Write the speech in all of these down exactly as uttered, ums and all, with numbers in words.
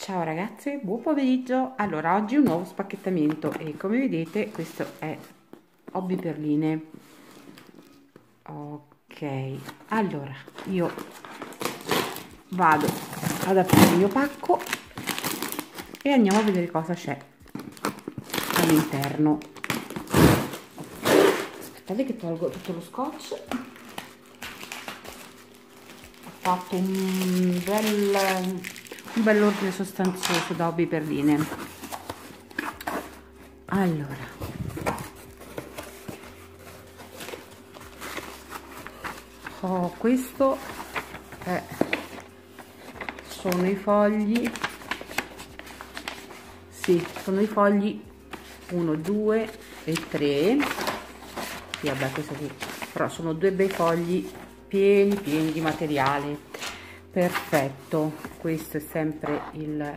Ciao ragazze, buon pomeriggio. Allora, oggi un nuovo spacchettamento e come vedete questo è Hobby Perline. Ok, allora io vado ad aprire il mio pacco e andiamo a vedere cosa c'è all'interno. Aspettate che tolgo tutto lo scotch. Ho fatto un bel un bell'ordine sostanzioso da Hobby Perline. Allora, oh, questo è, sono i fogli, sì, sono i fogli uno, due e tre. Sì, vabbè, questo qui, però sono due bei fogli pieni pieni di materiale. Perfetto, questo è sempre il,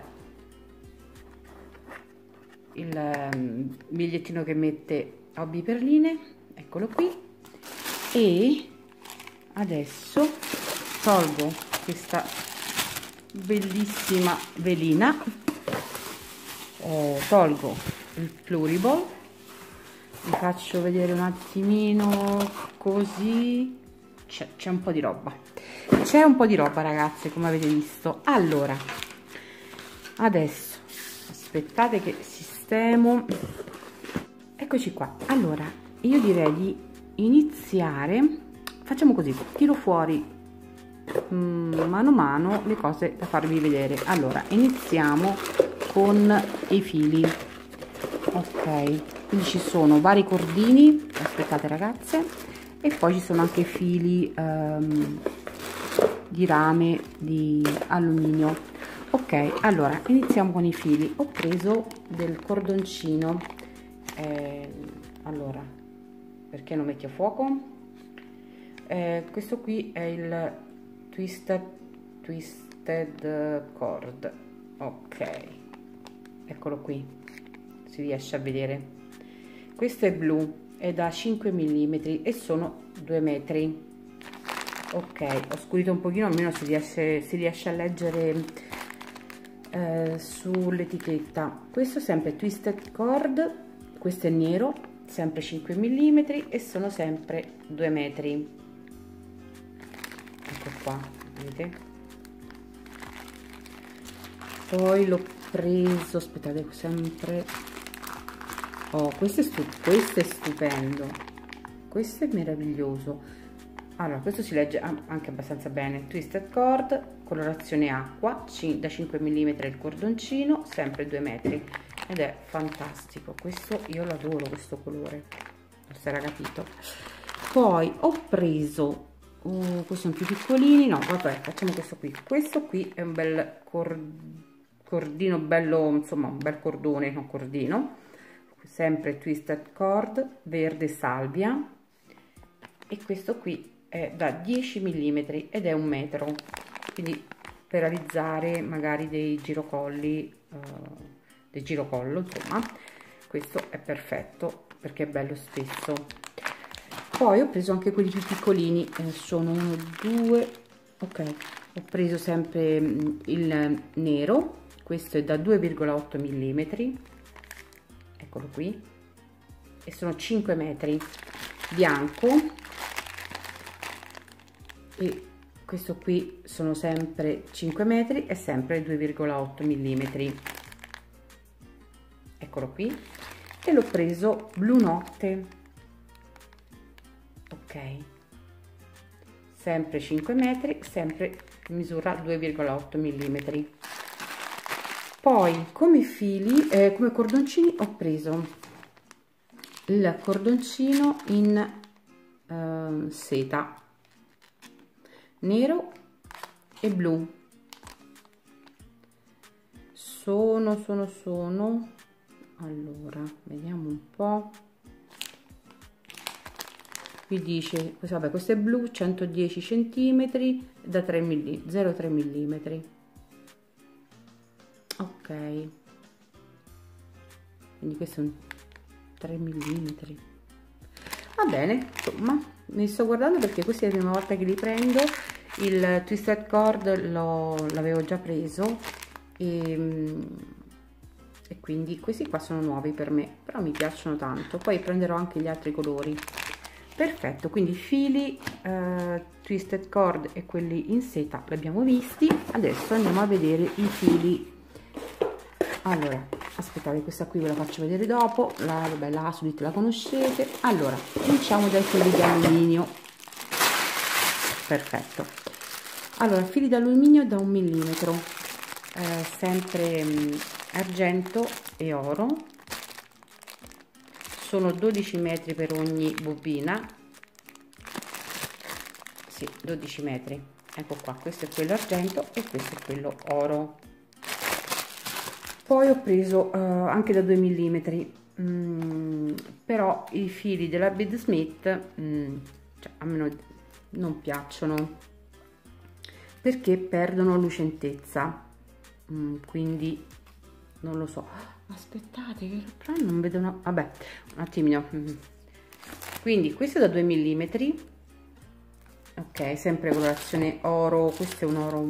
il um, bigliettino che mette Hobby Perline, eccolo qui. E adesso tolgo questa bellissima velina, eh, tolgo il Pluriball, vi faccio vedere un attimino così, c'è un po' di roba. C'è un po' di roba ragazze, come avete visto. Allora, adesso aspettate che sistemo, eccoci qua. Allora, io direi di iniziare, facciamo così, tiro fuori mm, mano a mano le cose da farvi vedere. Allora, iniziamo con i fili. Ok, quindi ci sono vari cordini, aspettate ragazze, e poi ci sono anche i fili um, di rame di alluminio. Ok, allora iniziamo con i fili. Ho preso del cordoncino, eh, allora perché non metti a fuoco, eh, questo qui è il twisted twisted cord. Ok, eccolo qui, si riesce a vedere. Questo è blu, è da cinque millimetri e sono due metri. Ok, ho scurito un pochino, almeno si riesce, si riesce a leggere eh, sull'etichetta. Questo è sempre twisted cord, questo è nero, sempre cinque millimetri e sono sempre due metri. Ecco qua, vedete? Poi l'ho preso, aspettate, sempre, oh, questo è, stu questo è stupendo, questo è meraviglioso. Allora, questo si legge anche abbastanza bene. Twisted cord, colorazione acqua, da cinque millimetri il cordoncino, sempre due metri, ed è fantastico. Questo io lo adoro, questo colore, non si era capito. Poi ho preso uh, questi sono più piccolini, no vabbè, facciamo questo qui. Questo qui è un bel cor cordino bello, insomma un bel cordone, non cordino, sempre twisted cord, verde salvia, e questo qui è da dieci millimetri ed è un metro, quindi per realizzare magari dei girocolli, uh, del girocollo, insomma questo è perfetto perché è bello stesso. Poi ho preso anche quelli più piccolini, eh, sono uno, due, ok, ho preso sempre il nero, questo è da due virgola otto millimetri, eccolo qui, e sono cinque metri, bianco, e questo qui sono sempre cinque metri e sempre due virgola otto millimetri, eccolo qui. E l'ho preso blu notte, ok, sempre cinque metri, sempre misura due virgola otto millimetri. Poi come fili, eh, come cordoncini ho preso il cordoncino in eh, seta nero e blu, sono sono sono allora vediamo un po', qui dice, vabbè, questo è blu, centodieci centimetri da tre mm, zero virgola tre millimetri, ok, quindi questo è un tre millimetri, va bene, insomma mi sto guardando perché questa è la prima volta che li prendo. Il twisted cord l'avevo già preso e, e quindi questi qua sono nuovi per me, però mi piacciono tanto. Poi prenderò anche gli altri colori. Perfetto, quindi fili, eh, twisted cord e quelli in seta li abbiamo visti. Adesso andiamo a vedere i fili. Allora, aspettate, questa qui ve la faccio vedere dopo. La, vabbè, la Asulite la conoscete. Allora, cominciamo dai fili di alluminio. Perfetto. Allora, fili d'alluminio da un millimetro, eh, sempre mh, argento e oro. Sono dodici metri per ogni bobina. Sì, dodici metri. Ecco qua, questo è quello argento e questo è quello oro. Poi ho preso uh, anche da due millimetri, mm, però i fili della Bead Smith mm, cioè, a me non piacciono perché perdono lucentezza, mm, quindi non lo so. Aspettate che però non vedo una... vabbè, un attimino. Quindi questo è da due millimetri, ok, sempre colorazione oro. Questo è un oro,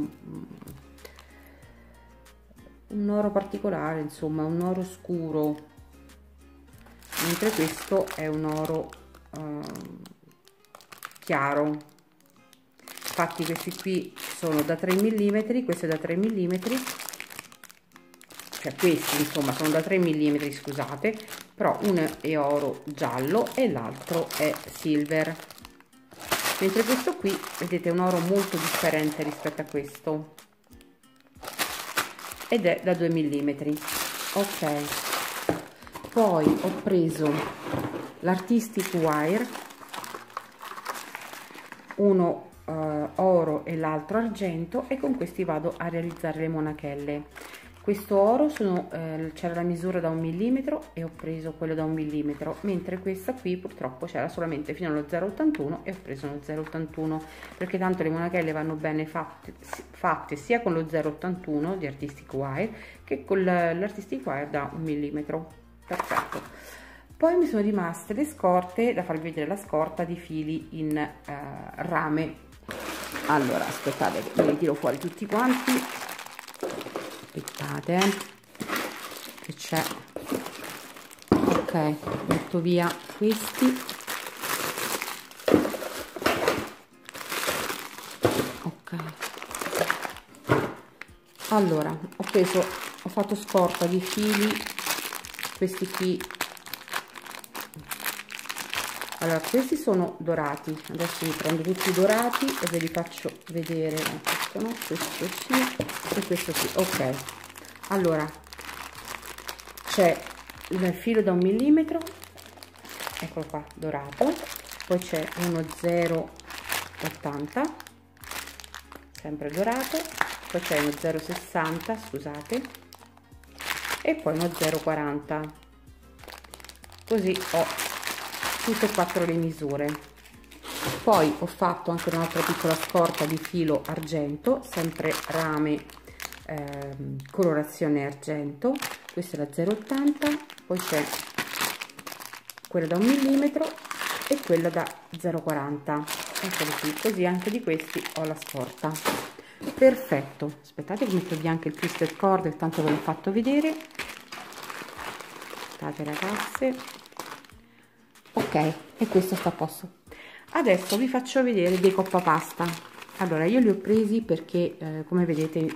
un oro particolare, insomma un oro scuro, mentre questo è un oro uh, chiaro. Infatti questi qui sono da tre millimetri, questo è da tre millimetri, cioè questi insomma sono da tre millimetri, scusate, però uno è oro giallo e l'altro è silver, mentre questo qui vedete è un oro molto differente rispetto a questo ed è da due millimetri. Ok, poi ho preso l'Artistic Wire, uno uh, oro e l'altro argento, e con questi vado a realizzare le monachelle. Questo oro sono eh, c'era la misura da un millimetro e ho preso quello da un millimetro, mentre questa qui purtroppo c'era solamente fino allo zero virgola ottantuno e ho preso uno zero virgola ottantuno, perché tanto le monachelle vanno bene fatte, fatte sia con lo zero virgola ottantuno di Artistic Wire che con l'Artistic Wire da un millimetro. Perfetto. Poi mi sono rimaste le scorte, da farvi vedere la scorta di fili in eh, rame. Allora aspettate che me li tiro fuori tutti quanti. Aspettate che c'è, ok, metto via questi, ok. Allora ho preso, ho fatto scorta di fili, questi qui. Allora questi sono dorati, adesso li prendo tutti dorati e ve li faccio vedere. Questo no, questo sì e questo sì. Ok, allora c'è il filo da un millimetro, eccolo qua, dorato. Poi c'è uno zero virgola ottanta, sempre dorato. Poi c'è uno zero virgola sessanta, scusate, e poi uno zero virgola quaranta. Così ho tutte e quattro le misure. Poi ho fatto anche un'altra piccola scorta di filo argento, sempre rame, ehm, colorazione argento. Questa è la zero virgola ottanta, poi c'è quella da un millimetro e quella da zero virgola quaranta. Eccoli qui, così anche di questi ho la scorta. Perfetto. Aspettate che metto via anche il twisted cord, che tanto ve l'ho fatto vedere. Aspettate ragazze. Ok, e questo sta a posto. Adesso vi faccio vedere dei coppapasta. Allora io li ho presi perché eh, come vedete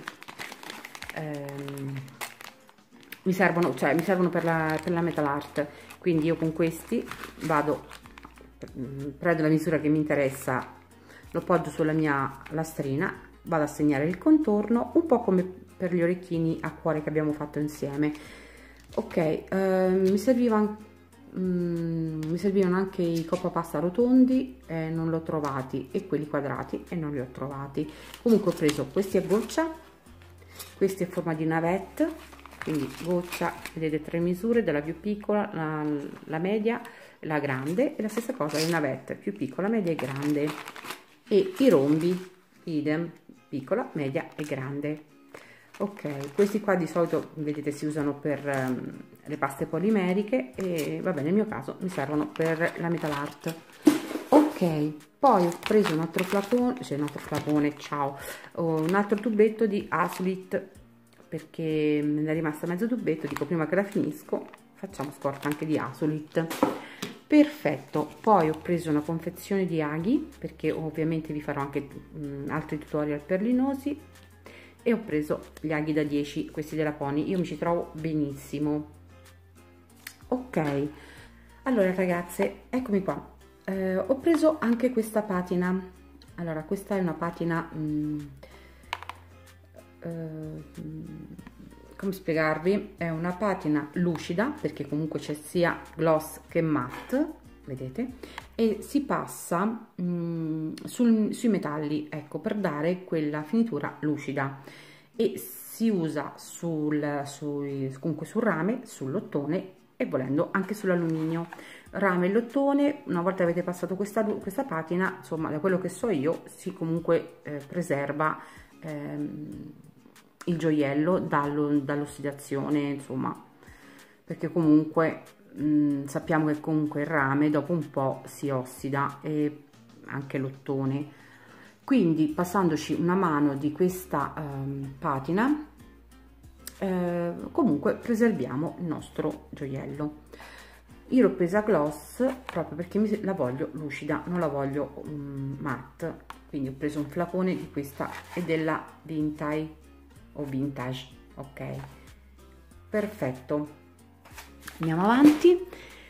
ehm, mi servono, cioè mi servono per la, per la metal art, quindi io con questi vado, prendo la misura che mi interessa, lo poggio sulla mia lastrina, vado a segnare il contorno, un po' come per gli orecchini a cuore che abbiamo fatto insieme. Ok, eh, mi serviva Mm, mi servivano anche i coppapasta rotondi, eh, non li ho trovati, e quelli quadrati e non li ho trovati. Comunque ho preso questi a goccia, questi a forma di navette, quindi goccia, vedete tre misure, della più piccola, la, la media, la grande, e la stessa cosa le navette, più piccola, media e grande, e i rombi idem, piccola, media e grande. Ok, questi qua di solito vedete si usano per um, le paste polimeriche e vabbè, nel mio caso mi servono per la metal art. Ok, poi ho preso un altro flacone, cioè un altro flacone, ciao, un altro tubetto di Asulite perché me ne è rimasta mezzo tubetto, dico prima che la finisco facciamo scorta anche di Asolit. Perfetto. Poi ho preso una confezione di aghi, perché ovviamente vi farò anche mh, altri tutorial per linosi, e ho preso gli aghi da dieci, questi della Pony. Io mi ci trovo benissimo. Ok, allora ragazze, eccomi qua. Eh, ho preso anche questa patina. Allora, questa è una patina mh, eh, come spiegarvi, è una patina lucida, perché comunque c'è sia gloss che matte, vedete, e si passa mh, sul, sui metalli, ecco, per dare quella finitura lucida, e si usa sul, sui, comunque sul rame, sull'ottone e volendo anche sull'alluminio. Rame e lottone, una volta avete passato questa, questa patina, insomma, da quello che so io, si comunque eh, preserva ehm, il gioiello dall'ossidazione, insomma, perché comunque mh, sappiamo che comunque il rame dopo un po' si ossida, e anche l'ottone. Quindi passandoci una mano di questa ehm, patina eh, comunque preserviamo il nostro gioiello. Io l'ho presa gloss proprio perché mi, la voglio lucida, non la voglio um, matte, quindi ho preso un flacone di questa, è della Vintage o Vintage, ok, perfetto. Andiamo avanti.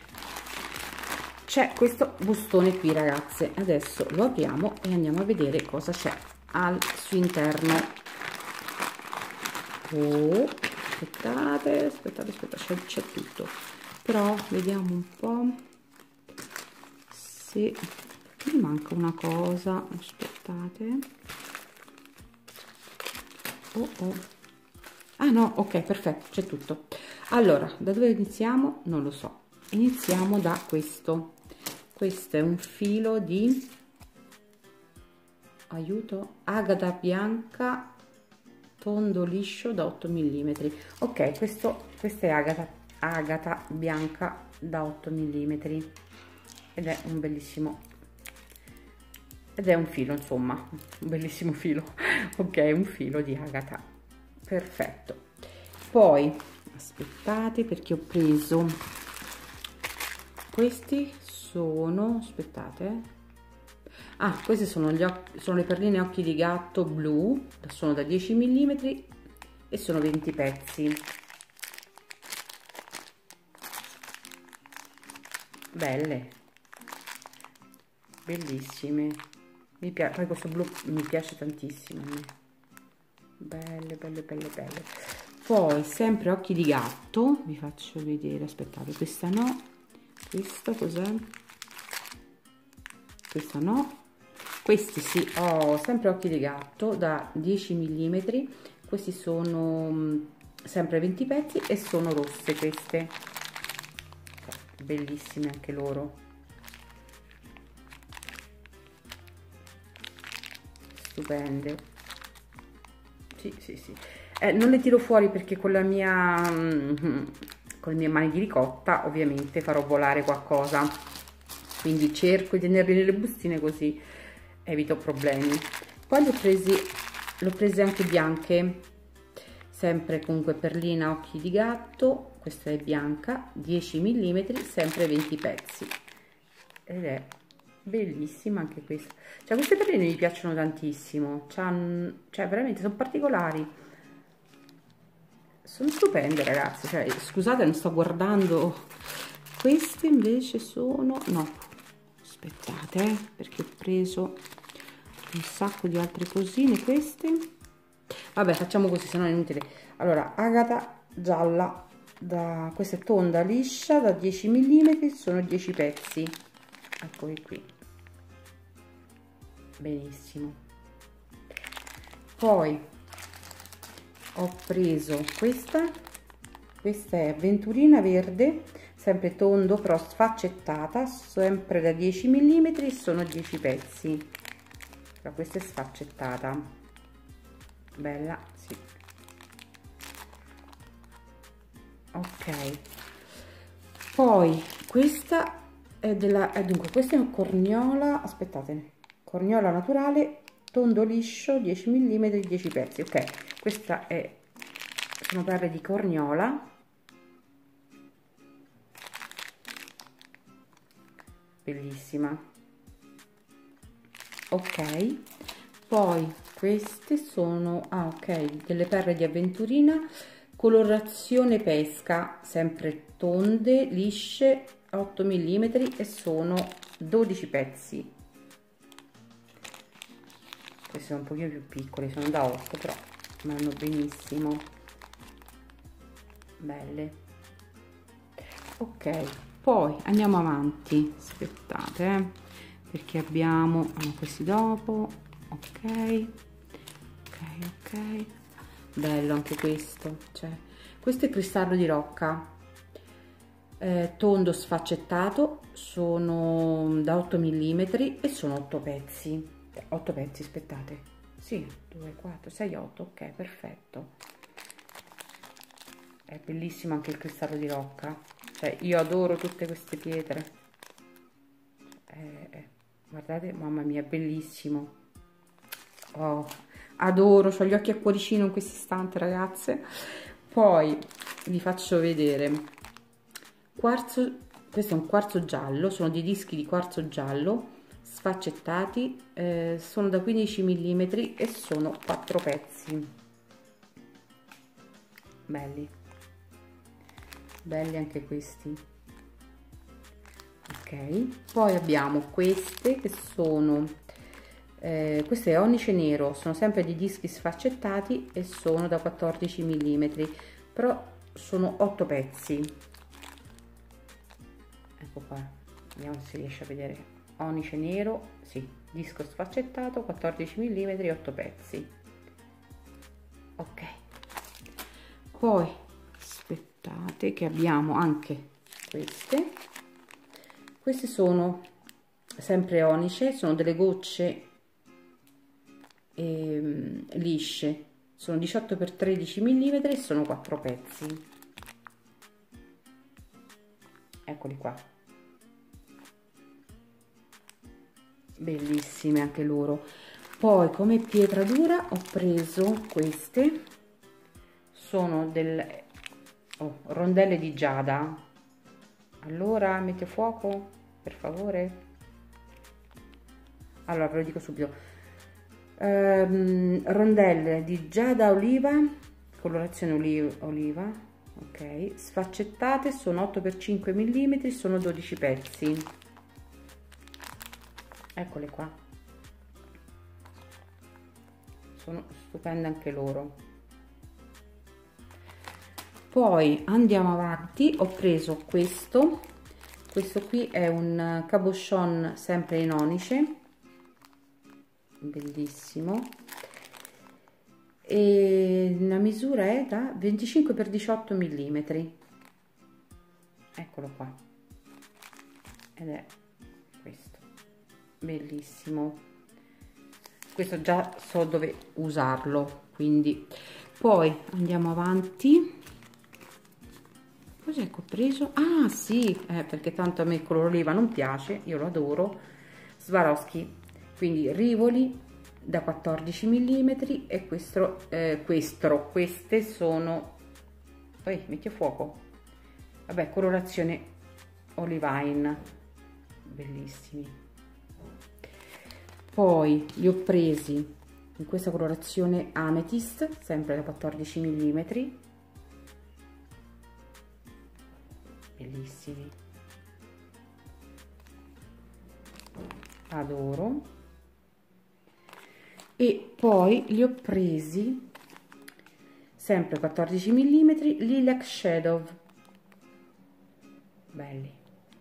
C'è questo bustone qui ragazze, adesso lo apriamo e andiamo a vedere cosa c'è al suo interno. Oh, aspettate, aspettate, aspettate, c'è tutto, però vediamo un po' se mi manca una cosa, aspettate. Oh, oh. Ah no, ok, perfetto, c'è tutto. Allora, da dove iniziamo? Non lo so. Iniziamo da questo. Questo è un filo di, aiuto, agata bianca tondo liscio da otto millimetri. Ok, questo, questa è agata, agata bianca da otto millimetri ed è un bellissimo, ed è un filo, insomma, un bellissimo filo. Ok, un filo di agata, perfetto. Poi aspettate, perché ho preso questi, sono, aspettate, ah, queste sono, gli occhi, sono le perline occhi di gatto blu, sono da dieci millimetri e sono venti pezzi. Belle, bellissime, mi piace, poi questo blu mi piace tantissimo a me. Belle, belle, belle, belle. Poi sempre occhi di gatto, vi faccio vedere, aspettate, questa no, questa cos'è? Questa no, questi sì, ho sempre occhi di gatto da dieci millimetri, questi sono sempre venti pezzi e sono rosse queste, bellissime anche loro, stupende. Sì, sì, sì. Eh, non le tiro fuori perché con la mia con le mie mani di ricotta ovviamente farò volare qualcosa, quindi cerco di tenerli nelle bustine così evito problemi. Poi le ho presi, le ho prese anche bianche, sempre comunque perlina occhi di gatto, questa è bianca, dieci millimetri, sempre venti pezzi, ed è bellissima anche questa. Cioè, queste perline mi piacciono tantissimo, cioè veramente sono particolari, sono stupende ragazzi. Cioè, scusate, non sto guardando. Queste invece sono, no, aspettate eh, perché ho preso un sacco di altre cosine. Queste, vabbè, facciamo così, se no è inutile. Allora, agata gialla, da, questa è tonda liscia da dieci millimetri, sono dieci pezzi, eccoli qui, benissimo. Poi ho preso questa, questa è avventurina verde, sempre tondo però sfaccettata, sempre da dieci millimetri, sono dieci pezzi. Però questa è sfaccettata, bella, sì. Ok, poi questa è della, eh, dunque questa è una corniola, aspettate, corniola naturale, tondo liscio, dieci millimetri, dieci pezzi. Ok, questa è sono perle di corniola, bellissima. Ok, poi queste sono ah ok delle perle di avventurina, colorazione pesca, sempre tonde, lisce, otto millimetri e sono dodici pezzi. Queste sono un pochino più piccole, sono da otto, però vanno benissimo, belle. Ok, poi andiamo avanti, aspettate eh, perché abbiamo ah, questi dopo. Ok, ok, ok, bello anche questo, cioè questo è cristallo di rocca, eh, tondo sfaccettato, sono da otto millimetri e sono otto pezzi. otto pezzi, aspettate, sì, due, quattro, sei, otto, ok, perfetto. È bellissimo anche il cristallo di rocca, cioè io adoro tutte queste pietre, eh, eh, guardate, mamma mia, bellissimo. Oh, adoro, ho gli occhi a cuoricino in questo istante, ragazze. Poi vi faccio vedere quarzo, questo è un quarzo giallo, sono dei dischi di quarzo giallo sfaccettati, eh, sono da quindici millimetri e sono quattro pezzi, belli, belli anche questi. Ok, poi abbiamo queste che sono eh, questo è onice nero, sono sempre di dischi sfaccettati e sono da quattordici millimetri, però sono otto pezzi. Ecco qua, vediamo se si riesce a vedere. Onice nero, sì, disco sfaccettato, quattordici millimetri, otto pezzi. Ok, poi aspettate che abbiamo anche queste. Queste sono sempre onice, sono delle gocce eh, lisce, sono diciotto per tredici millimetri e sono quattro pezzi. Eccoli qua, bellissime anche loro. Poi come pietra dura ho preso queste, sono del oh, rondelle di giada. Allora metti a fuoco per favore. Allora ve lo dico subito, ehm, rondelle di giada oliva, colorazione oliva, oliva, ok, sfaccettate, sono otto per cinque millimetri, sono dodici pezzi. Eccole qua, sono stupende anche loro. Poi andiamo avanti, ho preso questo, questo qui è un cabochon sempre in onice, bellissimo, e la misura è da venticinque per diciotto millimetri. Eccolo qua, ed è questo, bellissimo. Questo già so dove usarlo, quindi poi andiamo avanti. Cos'è che ho preso? Ah sì, eh, perché tanto a me il colore oliva non piace, io lo adoro. Swarovski, quindi rivoli da quattordici millimetri e questo, eh, questo, queste sono, poi metti a fuoco, vabbè, colorazione olivine, bellissimi. Poi li ho presi in questa colorazione amethyst, sempre da quattordici millimetri, bellissimi, adoro. E poi li ho presi sempre quattordici millimetri lilac shadow, belli,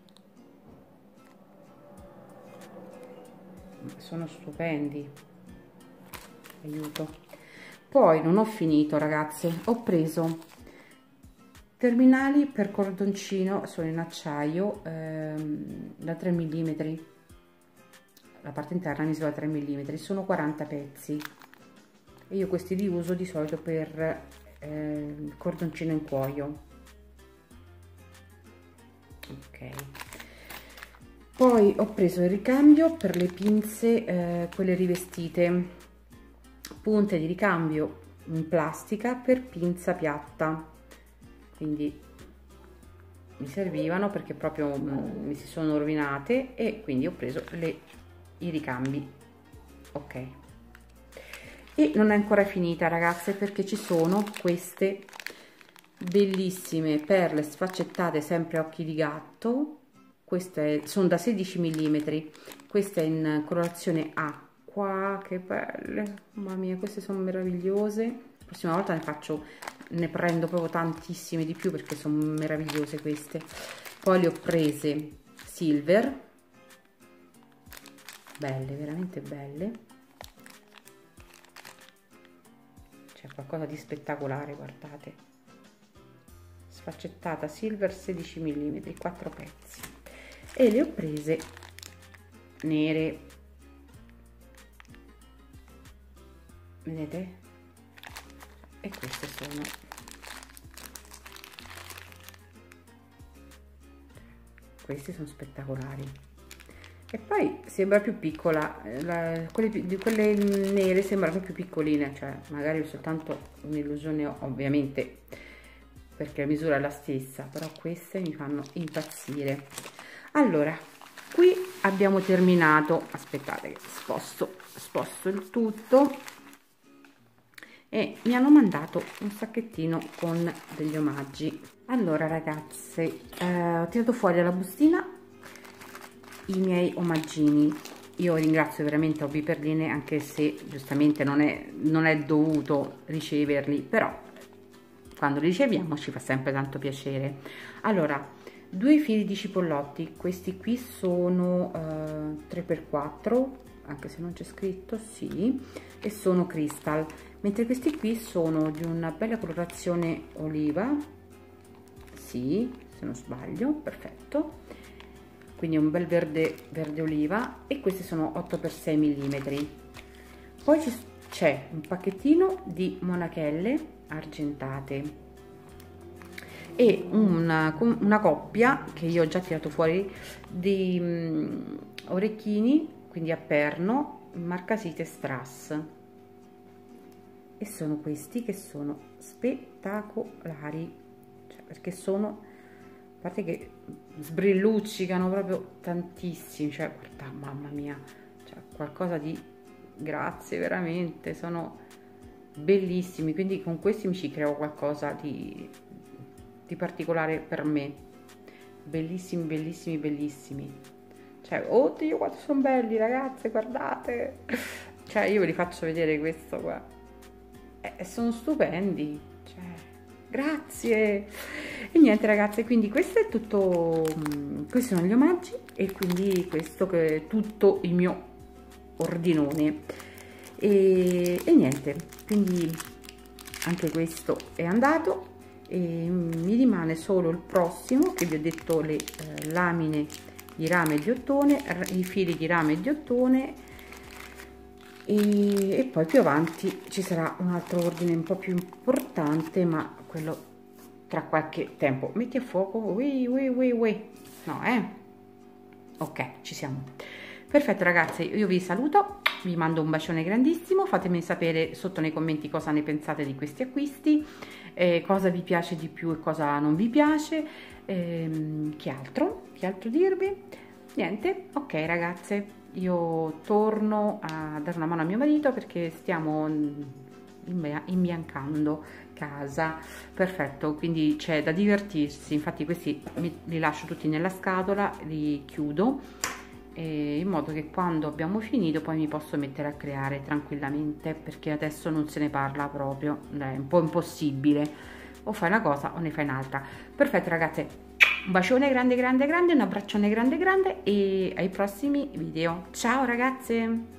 sono stupendi, aiuto. Poi non ho finito, ragazze, ho preso terminali per cordoncino, sono in acciaio, ehm, da tre millimetri, la parte interna misura tre millimetri, sono quaranta pezzi e io questi li uso di solito per eh, il cordoncino in cuoio. Ok, poi ho preso il ricambio per le pinze, eh, quelle rivestite, punte di ricambio in plastica per pinza piatta, quindi mi servivano perché proprio mh, mi si sono rovinate, e quindi ho preso le, i ricambi. Ok, e non è ancora finita ragazze, perché ci sono queste bellissime perle sfaccettate sempre a occhi di gatto. Queste sono da sedici millimetri, questa è in colorazione acqua. Che belle, mamma mia, queste sono meravigliose. La prossima volta ne faccio, ne prendo proprio tantissime di più perché sono meravigliose queste. Poi le ho prese silver, belle, veramente belle. C'è qualcosa di spettacolare, guardate, sfaccettata silver sedici millimetri, quattro pezzi, e le ho prese nere, vedete, e queste sono, queste sono spettacolari. E poi sembra più piccola, la, quelle, di quelle nere sembrano più piccoline, cioè magari è soltanto un'illusione ovviamente perché la misura è la stessa, però queste mi fanno impazzire. Allora, qui abbiamo terminato, aspettate che sposto, sposto il tutto, e mi hanno mandato un sacchettino con degli omaggi. Allora ragazze, eh, ho tirato fuori dalla bustina i miei omaggini. Io ringrazio veramente Hobby Perline, anche se giustamente non è, non è dovuto riceverli, però quando li riceviamo ci fa sempre tanto piacere. Allora, due fili di cipollotti, questi qui sono eh, tre per quattro, anche se non c'è scritto, sì, e sono crystal, mentre questi qui sono di una bella colorazione oliva, sì, se non sbaglio, perfetto, quindi un bel verde, verde oliva, e questi sono otto per sei millimetri. Poi c'è un pacchettino di monachelle argentate e una, una coppia che io ho già tirato fuori di um, orecchini, quindi a perno, marca Site Strass, e sono questi che sono spettacolari, cioè, perché sono, a parte che sbrilluccicano proprio tantissimo, cioè guarda, mamma mia, cioè qualcosa di, grazie veramente, sono bellissimi, quindi con questi mi ci creo qualcosa di, di particolare per me. Bellissimi, bellissimi, bellissimi, cioè oddio quanto sono belli ragazze, guardate, cioè io ve li faccio vedere questo qua, e sono stupendi, cioè grazie. E niente ragazze, quindi questo è tutto, questi sono gli omaggi, e quindi questo che è tutto il mio ordinone, e, e niente, quindi anche questo è andato, e mi rimane solo il prossimo, che vi ho detto, le eh, lamine di rame di ottone, i fili di rame di ottone, e, e poi più avanti ci sarà un altro ordine un po' più importante, ma quello tra qualche tempo. Metti a fuoco, ui, ui, ui, ui. No, eh? Ok, ci siamo. Perfetto ragazze, io vi saluto, vi mando un bacione grandissimo, fatemi sapere sotto nei commenti cosa ne pensate di questi acquisti, eh, cosa vi piace di più e cosa non vi piace, ehm, che altro, che altro dirvi? Niente, ok ragazze, io torno a dare una mano a mio marito perché stiamo imbiancando casa. Perfetto, quindi c'è da divertirsi, infatti questi li lascio tutti nella scatola, li chiudo, in modo che quando abbiamo finito poi mi posso mettere a creare tranquillamente, perché adesso non se ne parla proprio, è un po' impossibile, o fai una cosa o ne fai un'altra. Perfetto ragazze, un bacione grande grande grande, un abbraccione grande grande, e ai prossimi video. Ciao ragazze!